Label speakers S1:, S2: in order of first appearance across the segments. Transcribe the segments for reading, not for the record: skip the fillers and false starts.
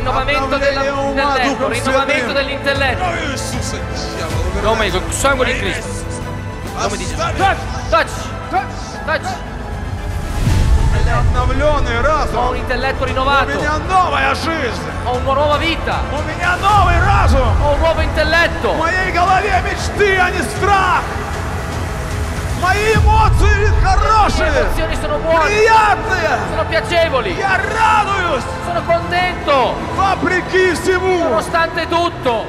S1: rinnovamento dell'intelletto, rinnovamento dell'intelletto. Nome del sangue di Cristo. Nome di Gesù. Touch.
S2: Обновленный разум.
S1: Ho un intelletto
S2: У
S1: rinnovato.
S2: меня новая жизнь.
S1: Ho una nuova vita.
S2: У меня новый разум.
S1: Ho un nuovo intelletto.
S2: В моей голове мечты, а не страх. Мои эмоции
S1: Le
S2: хорошие,
S1: emozioni sono buone,
S2: приятные.
S1: sono piacevoli.
S2: Я радуюсь
S1: Sono contento,
S2: вопреки всему.
S1: nonostante tutto.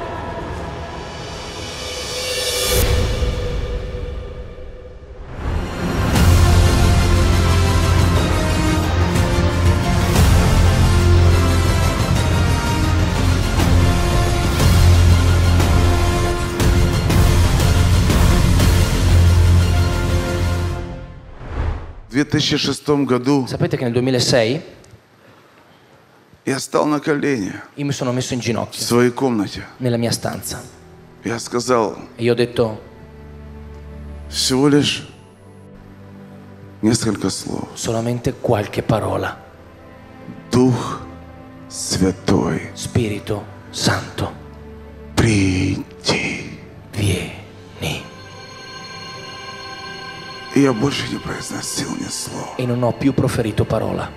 S2: В 2006 году
S1: Sapete che nel 2006
S2: я стал на колени
S1: io mi sono messo in
S2: в
S1: ginocchio
S2: своей комнате.
S1: nella mia stanza
S2: Я сказал,
S1: e io ho detto
S2: всего лишь несколько слов.
S1: solamente qualche parola.
S2: Дух Святой,
S1: Spirito Santo,
S2: приди.
S1: vieni.
S2: И я больше не произносил ни слова.
S1: E non ho più proferito parola.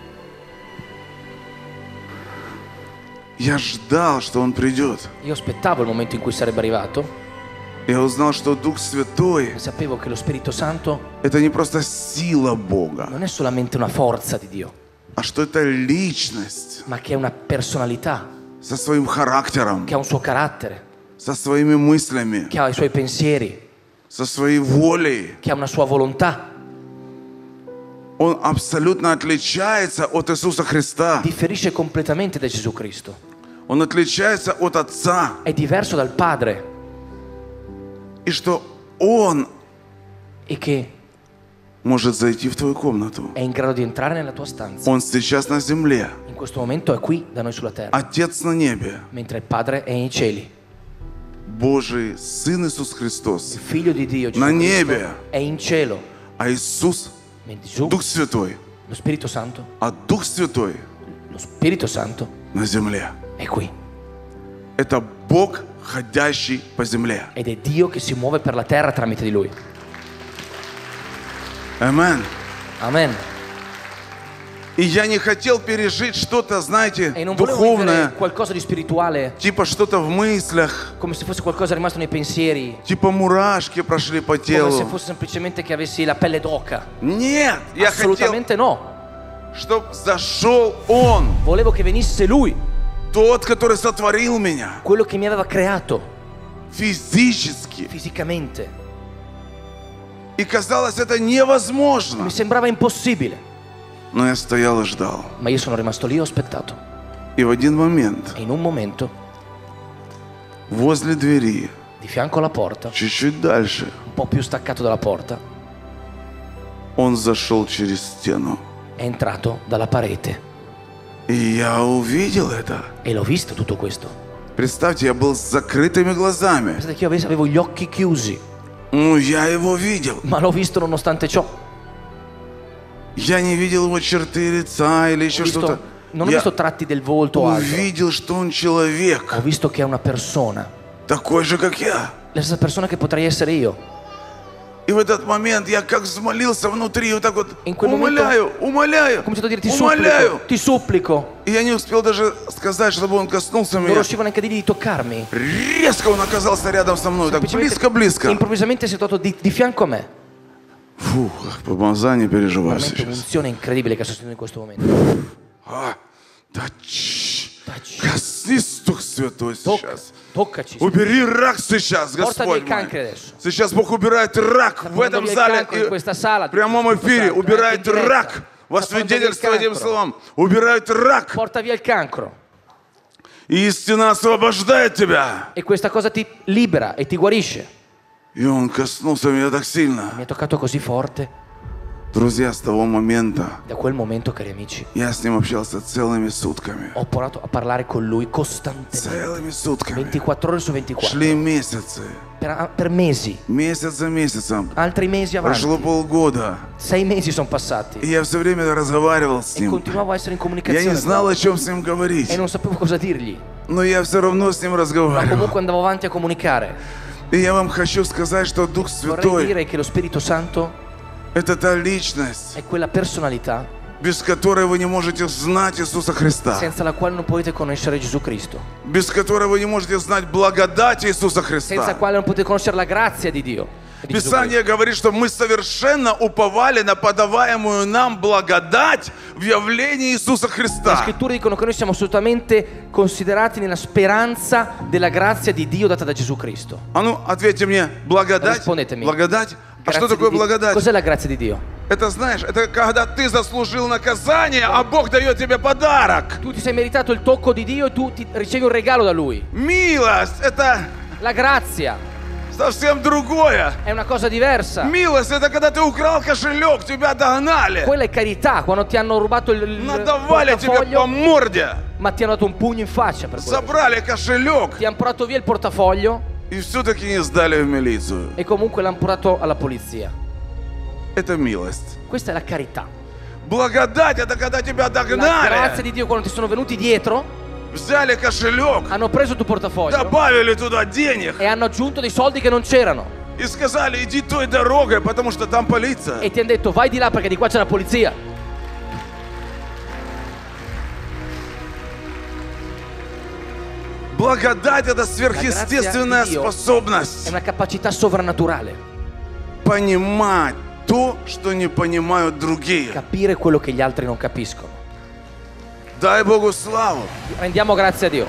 S2: Я ждал, что Он придет.
S1: Io aspettavo il momento in cui sarebbe arrivato
S2: Я узнал, что Дух Святой
S1: e sapevo che lo Spirito Santo
S2: – это не просто сила Бога,
S1: non è solamente una forza di Dio,
S2: а что это личность
S1: ma che è una personalità,
S2: со своим характером,
S1: che ha un suo carattere,
S2: со своими мыслями,
S1: che ha i suoi pensieri,
S2: со своей волей.
S1: che ha una sua volontà.
S2: Он абсолютно отличается от Иисуса Христа.
S1: Differisce completamente da Gesù Cristo.
S2: Он отличается от Отца.
S1: È diverso dal Padre
S2: И что Он
S1: e che
S2: может зайти в твою комнату.
S1: è in grado di entrare nella tua stanza.
S2: Он сейчас на земле.
S1: In questo momento è qui da noi sulla terra,
S2: Отец на небе.
S1: mentre il Padre è nei cieli.
S2: Божий Сын Иисус Христос
S1: Il Figlio di Dio Gesù
S2: на
S1: Cristo
S2: небе.
S1: è in cielo,
S2: А Иисус,
S1: mentre Gesù,
S2: Дух Святой,
S1: lo Spirito Santo,
S2: а Дух Святой
S1: lo Spirito Santo
S2: на земле.
S1: è qui.
S2: Это Бог, ходящий по земле.
S1: Ed è Dio che si muove per la terra tramite di Lui.
S2: Амен.
S1: Amen.
S2: И я не хотел пережить что-то, знаете,
S1: E non volevo
S2: духовное,
S1: vivere qualcosa di spirituale,
S2: типа что-то в мыслях,
S1: come se fosse qualcosa rimasto nei pensieri,
S2: типа мурашки прошли по
S1: come se
S2: телу.
S1: fosse semplicemente che avessi la pelle d'oca.
S2: Нет, я хотел,
S1: Assolutamente no.
S2: чтобы зашел Он,
S1: Volevo che venisse Lui,
S2: тот, который сотворил меня
S1: quello che mi aveva creato
S2: физически.
S1: fisicamente.
S2: И казалось, это
S1: Mi
S2: невозможно.
S1: sembrava impossibile,
S2: Но я стоял и ждал.
S1: ma io sono rimasto lì e ho aspettato.
S2: И в один момент
S1: E in un momento,
S2: возле двери,
S1: di fianco alla porta,
S2: чуть-чуть дальше,
S1: un po' più staccato dalla porta,
S2: Он зашел через стену.
S1: è entrato dalla parete.
S2: И я увидел это.
S1: E l'ho visto tutto questo.
S2: Представьте, я был с закрытыми глазами.
S1: Pensate che io avevo gli occhi chiusi,
S2: Ну, я его видел.
S1: ma l'ho visto nonostante ciò.
S2: Я не видел его черты лица или еще что-то.
S1: Non ho
S2: Я
S1: visto tratti del volto o altro.
S2: увидел, что он человек,
S1: Ho visto che è una persona,
S2: такой же, как я.
S1: la stessa persona che potrei essere io.
S2: И в этот момент я как взмолился внутри, вот так вот,
S1: In quel
S2: умоляю,
S1: Ho
S2: умоляю,
S1: cominciato a dire
S2: умоляю.
S1: ti supplico.
S2: И я не успел даже сказать, чтобы он коснулся
S1: Non
S2: меня.
S1: riuscivo neanche a dirgli di toccarmi.
S2: Резко он оказался рядом со мной, так
S1: Semplicemente,
S2: близко-близко.
S1: improvvisamente si è trovato di fianco a me.
S2: Фух, помазание переживаю
S1: Veramente
S2: сейчас.
S1: un'unzione incredibile che sto sentendo in questo momento.
S2: А, да, коснись, Дух Святой, сейчас.
S1: Toccaci.
S2: Убери рак сейчас,
S1: Porta via il
S2: Господь
S1: cancro
S2: мой.
S1: adesso.
S2: Сейчас Бог убирает рак в этом
S1: via il
S2: зале.
S1: cancro in questa sala,
S2: В прямом эфире
S1: in
S2: убирает
S1: diretta.
S2: рак. Во
S1: Sta portando
S2: свидетельство
S1: via il
S2: этим
S1: cancro.
S2: словам. Убирает рак.
S1: Porta via il cancro.
S2: И истина освобождает тебя.
S1: E questa cosa ti libera e ti guarisce.
S2: И он коснулся меня так сильно.
S1: Mi ha toccato così forte.
S2: Друзья, с того момента
S1: Da quel momento, cari amici,
S2: я с ним общался целыми сутками.
S1: ho provato a parlare con lui costantemente,
S2: Целыми сутками.
S1: 24 ore su 24,
S2: Шли месяцы.
S1: per mesi,
S2: Месяц за месяцем.
S1: altri mesi
S2: Прошло
S1: avanti.
S2: полгода.
S1: 6 mesi sono
S2: И
S1: passati
S2: я все время разговаривал с
S1: e
S2: ним.
S1: continuavo a essere in
S2: Я
S1: comunicazione
S2: не знал,
S1: con
S2: о чем с ним
S1: lui
S2: говорить.
S1: e non sapevo cosa dirgli,
S2: Но я все равно с ним
S1: ma
S2: разговаривал.
S1: comunque andavo avanti a comunicare.
S2: И я вам хочу сказать, что Дух
S1: Vorrei
S2: Святой
S1: dire che lo Spirito Santo
S2: — это та личность,
S1: è quella personalità
S2: без которой вы не можете знать Иисуса Христа.
S1: senza la quale non potete conoscere Gesù Cristo,
S2: Без которой вы не можете знать благодать Иисуса
S1: senza la
S2: Христа.
S1: quale non potete conoscere la grazia di Dio. Di Gesù Cristo.
S2: Писание говорит, что мы совершенно уповали на подаваемую нам благодать в явлении Иисуса
S1: Le
S2: Христа.
S1: scritture dicono che noi siamo assolutamente considerati nella speranza della grazia di Dio data da Gesù Cristo.
S2: А ну, ответьте мне, благодать?
S1: Rispondetemi.
S2: Благодать? А что
S1: Grazia
S2: такое
S1: di Dio.
S2: благодать?
S1: Cos'è la grazia di Dio?
S2: Это, знаешь, это когда ты заслужил наказание, а Бог дает тебе подарок.
S1: Tu ti sei meritato il tocco di Dio e tu ricevi un regalo da Lui.
S2: Милость — это
S1: La grazia
S2: совсем другое.
S1: è una cosa diversa.
S2: Милость — это когда ты украл кошелек, тебя догнали,
S1: Quella è carità, quando ti hanno rubato il
S2: надавали тебе по
S1: portafoglio,
S2: морде,
S1: ma ti hanno dato un pugno in faccia per quello.
S2: забрали кошелек
S1: Ti hanno portato via il portafoglio
S2: и все-таки не сдали в милицию.
S1: e comunque l'hanno portato alla polizia.
S2: Это милость.
S1: Questa è la carità.
S2: Благодать — это когда тебя
S1: La grazia
S2: догнали,
S1: di Dio quando ti sono venuti dietro,
S2: взяли кошелек,
S1: hanno preso il tuo portafoglio
S2: добавили туда денег
S1: e hanno aggiunto dei soldi che non c'erano
S2: и сказали, иди той дорогой, потому что там полиция.
S1: e ti hanno detto vai di là perché di qua c'è la polizia.
S2: Благодать — это сверхъестественная
S1: Di Dio
S2: способность
S1: È una capacità sovrannaturale,
S2: понимать то, что не понимают другие.
S1: capire quello che gli altri non capiscono.
S2: Дай Богу славу.
S1: Rendiamo grazie a Dio.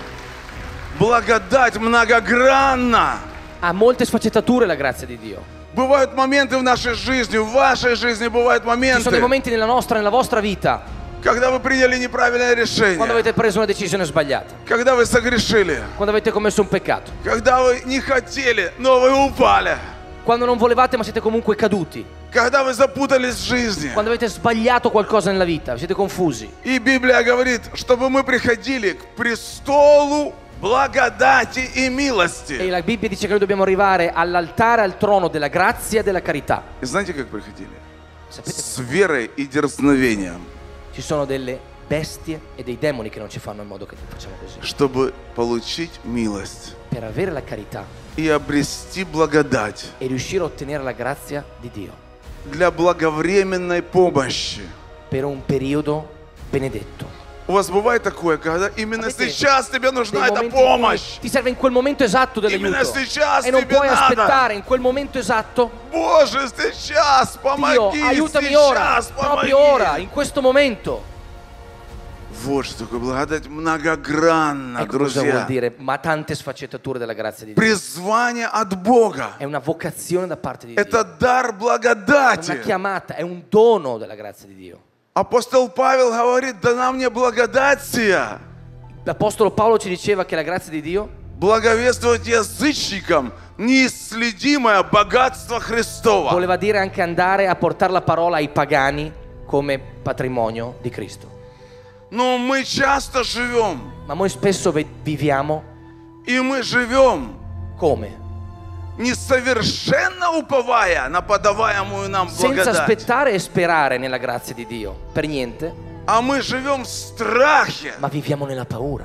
S2: Благодать многогранна.
S1: Ha molte sfaccettature la grazia di Dio.
S2: Бывают моменты в нашей жизни, в вашей жизни бывают
S1: Ci sono dei
S2: моменты,
S1: momenti nella vostra vita,
S2: когда вы приняли неправильное
S1: quando
S2: решение,
S1: avete preso una decisione sbagliata,
S2: когда вы согрешили,
S1: quando avete commesso un peccato,
S2: когда вы не хотели, но вы упали,
S1: quando non volevate ma siete comunque caduti,
S2: когда вы запутались в жизни.
S1: quando avete sbagliato qualcosa nella vita, siete confusi.
S2: И Библия говорит, чтобы мы приходили к престолу благодати и милости.
S1: E la Bibbia dice che noi dobbiamo arrivare all'altare, al trono della grazia e della carità.
S2: И знаете, как приходили?
S1: Sapete,
S2: С верой и дерзновением,
S1: ci sono delle bestie e dei demoni che non ci fanno in modo che facciamo così.
S2: чтобы получить милость
S1: Per avere la carità
S2: и обрести благодать
S1: e riuscire a ottenere la grazia di Dio
S2: для благовременной помощи.
S1: per un periodo benedetto.
S2: У вас бывает такое, когда именно
S1: Avete
S2: сейчас тебе
S1: Dei
S2: нужна эта
S1: momenti in cui
S2: помощь?
S1: ti serve in quel momento esatto
S2: Именно
S1: dell'aiuto
S2: сейчас
S1: e non
S2: тебе
S1: puoi
S2: надо.
S1: aspettare in quel momento esatto.
S2: Боже, сейчас
S1: Dio,
S2: помоги,
S1: aiutami ora,
S2: сейчас
S1: proprio ora,
S2: помоги.
S1: in questo momento.
S2: Вот что такое благодать многогранна,
S1: Ecco cosa vuol
S2: друзья.
S1: dire, ma tante sfaccettature della grazia di Dio.
S2: Призвание от Бога.
S1: È una vocazione da parte di
S2: Это
S1: Dio,
S2: дар
S1: è una
S2: благодати.
S1: chiamata, è un dono della grazia di Dio.
S2: Апостол Павел говорит, дана мне благодать сия,
S1: L'Apostolo Paolo ci diceva che la grazia di Dio
S2: благовествовать язычникам неисследимое богатство Христова.
S1: voleva dire anche andare a portare la parola ai pagani come patrimonio di Cristo.
S2: Но мы часто живем,
S1: Ma noi spesso viviamo
S2: и мы живем,
S1: come?
S2: несовершенно уповая на подаваемую нам
S1: Senza
S2: благодать.
S1: aspettare e sperare nella grazia di Dio, per niente,
S2: А мы живем в страхе,
S1: ma viviamo nella paura,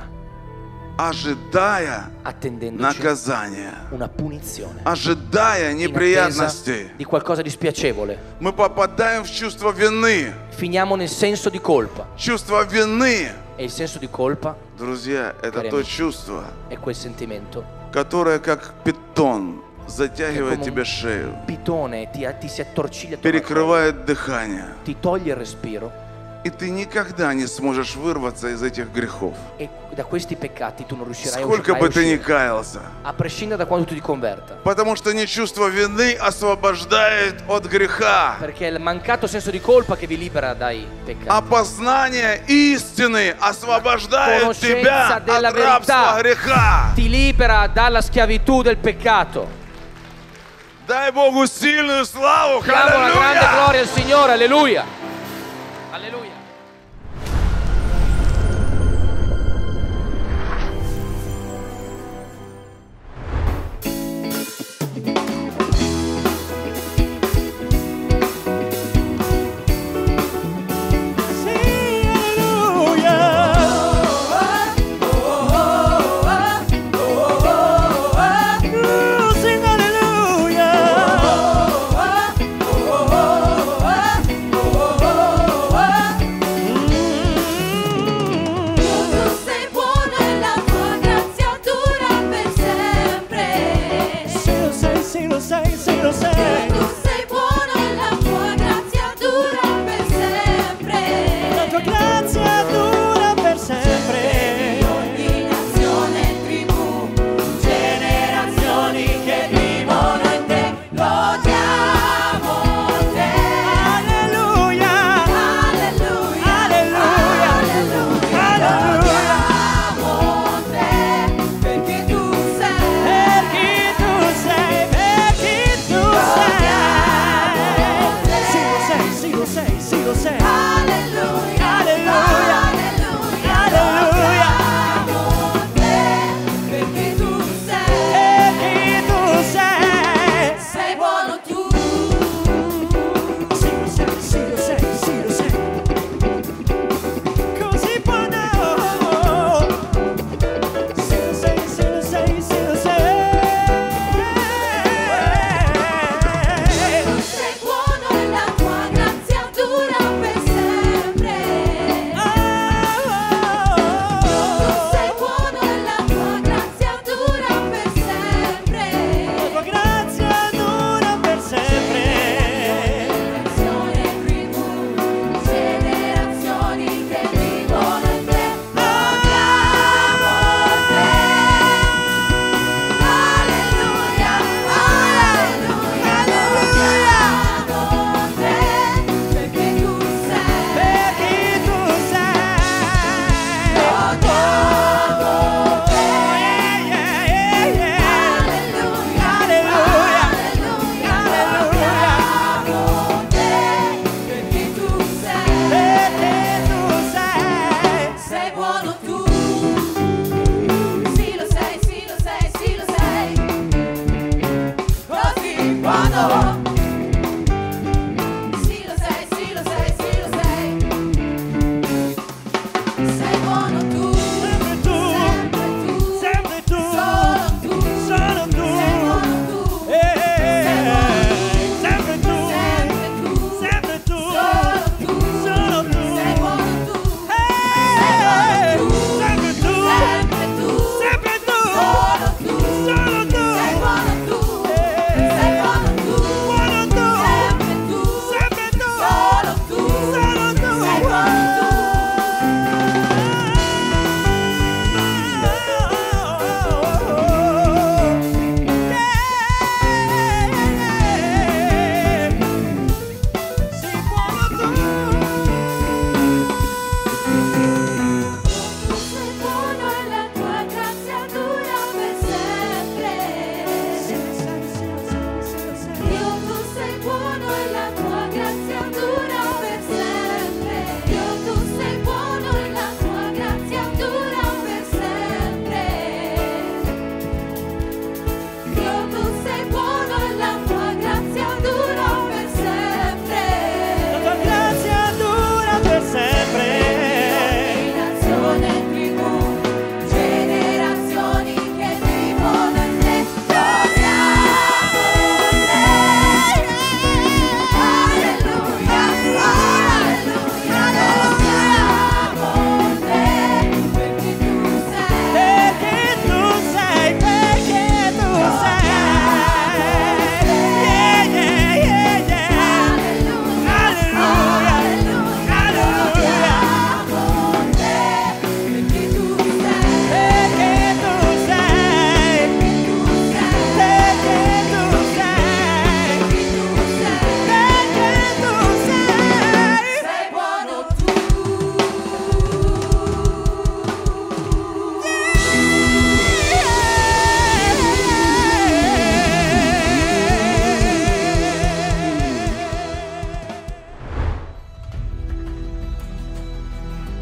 S2: ожидая
S1: attendendoci
S2: наказания,
S1: una punizione,
S2: ожидая
S1: in attesa
S2: неприятностей.
S1: di qualcosa di spiacevole.
S2: Мы попадаем в чувство вины.
S1: Finiamo nel senso di colpa.
S2: Чувство вины,
S1: E il senso di colpa
S2: друзья, это
S1: Карим.
S2: то чувство,
S1: è quel sentimento.
S2: которое как питон затягивает
S1: Come un
S2: тебе шею,
S1: pitone ti si attorciglia attorno al collo,
S2: перекрывает дыхание,
S1: ti toglie il respiro
S2: и ты никогда не сможешь вырваться из этих грехов.
S1: e da questi peccati tu non riuscirai
S2: Сколько
S1: a
S2: бы ты ни
S1: uscire,
S2: каялся.
S1: a prescindere da quando tu ti converta.
S2: Потому что не чувство вины освобождает от греха,
S1: Perché è il mancato senso di colpa che vi libera dai peccati.
S2: а познание истины освобождает тебя
S1: Conoscenza della
S2: от рабства
S1: verità
S2: греха.
S1: ti libera dalla schiavitù del peccato.
S2: Дай Богу сильную славу.
S1: Diamo una grande
S2: Аллилуйя!
S1: gloria al Signore, alleluia. Alleluia.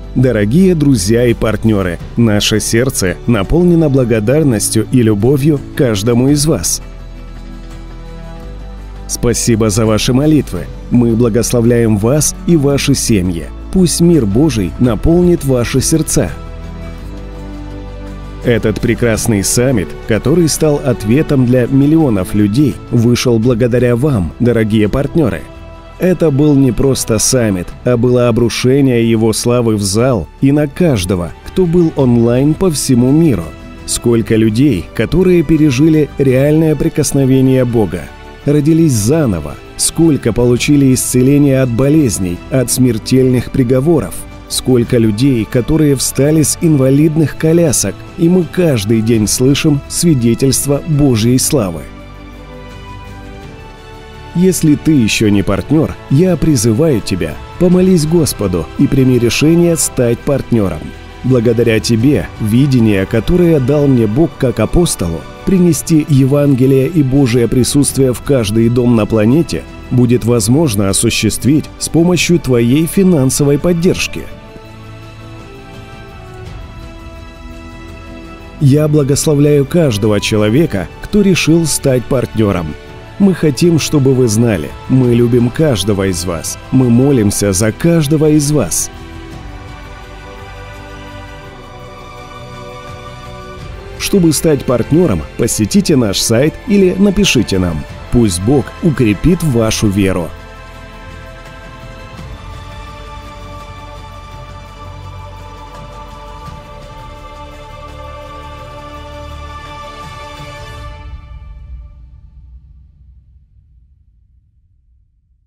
S3: Дорогие друзья и партнеры, наше сердце наполнено благодарностью и любовью к каждому из вас. Спасибо за ваши молитвы. Мы благословляем вас и ваши семьи. Пусть мир Божий наполнит ваши сердца. Этот прекрасный саммит, который стал ответом для миллионов людей, вышел благодаря вам, дорогие партнеры. Это был не просто саммит, а было обрушение его славы в зал и на каждого, кто был онлайн по всему миру. Сколько людей, которые пережили реальное прикосновение Бога, родились заново, сколько получили исцеление от болезней, от смертельных приговоров, сколько людей, которые встали с инвалидных колясок, и мы каждый день слышим свидетельство Божьей славы. Если ты еще не партнер, я призываю тебя, помолись Господу и прими решение стать партнером. Благодаря тебе, видение, которое дал мне Бог как апостолу, принести Евангелие и Божие присутствие в каждый дом на планете, будет возможно осуществить с помощью твоей финансовой поддержки. Я благословляю каждого человека, кто решил стать партнером. Мы хотим, чтобы вы знали, мы любим каждого из вас, мы молимся за каждого из вас. Чтобы стать партнером, посетите наш сайт или напишите нам. Пусть Бог укрепит вашу веру.